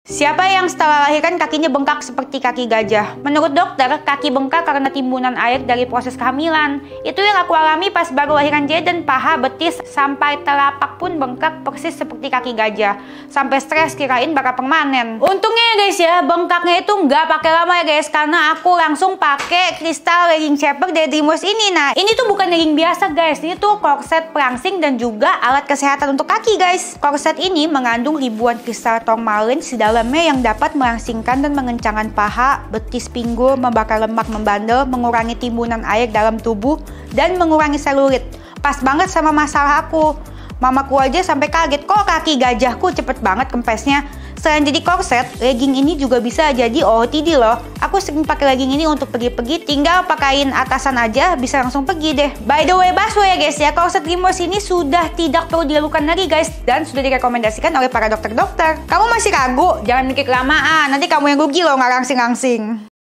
Siapa yang setelah lahiran kakinya bengkak seperti kaki gajah? Menurut dokter, kaki bengkak karena timbunan air dari proses kehamilan. Itu yang aku alami pas baru lahiran Jaden, paha, betis, sampai telapak pun bengkak persis seperti kaki gajah. Sampai stres kirain bakal permanen. Untungnya ya guys ya, bengkaknya itu nggak pakai lama ya guys, karena aku langsung pakai kristal legging shaper dari Dreamworks ini. Nah, ini tuh bukan legging biasa guys, ini tuh korset perangsing dan juga alat kesehatan untuk kaki guys. Korset ini mengandung ribuan kristal tourmaline di dalamnya yang dapat merangsingkan dan mengencangkan paha, betis, pinggul, membakar lemak membandel, mengurangi timbunan air dalam tubuh, dan mengurangi selulit. Pas banget sama masalah aku. Mamaku aja sampai kaget, kok kaki gajahku cepet banget kempesnya. Selain jadi korset, legging ini juga bisa jadi OOTD loh. Aku sering pakai legging ini untuk pergi-pergi, tinggal pakaiin atasan aja bisa langsung pergi deh. By the way, baswe ya guys ya, korset Dreamworks ini sudah tidak perlu dilakukan lagi guys, dan sudah direkomendasikan oleh para dokter-dokter. Kamu masih ragu? Jangan mikir kelamaan, nanti kamu yang rugi loh nggak langsing-langsing.